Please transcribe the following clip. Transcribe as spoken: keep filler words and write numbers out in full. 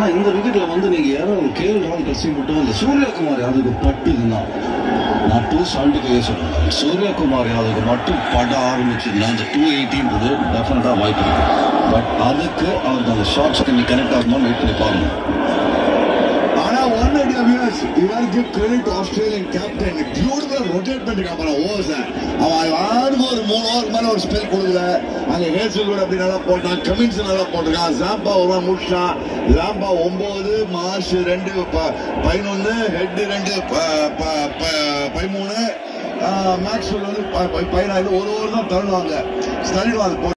இந்த விக்கெட்ல வந்து நீங்க யாரும் கேஎல் ராகுல் கட்சி மட்டும் இல்ல சூரியகுமார் யாதவுக்கு பட்டுதுன்னா நான் டூ செவன்டி ஃபைவ் சொல்றேன். சூரியகுமார் யாதவுக்கு மட்டும் பட ஆரம்பிச்சுன்னா அந்த டூ எயிட்டின்றது டெஃபினட்டா வாய்ப்பு இருக்கு. பட் அதுக்கு அவருக்கு அந்த ஷார்ட்ஸ்க்கு நீ கனெக்ட் ஆகணும்னு வெயிட் பண்ணி பாருங்க. ஆனா one idea viewers you are give credit Australian captain பியூட்டிஃபுல்லா ரொட்டேட் பண்ணிருக்கான் பாரு ஓவர்ஸ். அவன் ஆடுக்கு ஒரு மூணு ஓவருக்கு மேல ஒரு ஸ்பெல் கொடுக்கல. அங்க ஹேசல்வுட் அப்படி நல்லா போட்டான், கமின்ஸ் நல்லா போட்டிருக்கான், ஜாம்பா ஒரு முடிச்சான். ஜாம்பா ஒன்பது, மார்ச் ரெண்டு, பதினொன்னு, ஹெட் ரெண்டு, பதிமூணு, மேக்ஸ்வெல் வந்து பதினாலு. ஒரு ஓவர் தான் தள்ளுவாங்க தள்ளிடுவாங்க.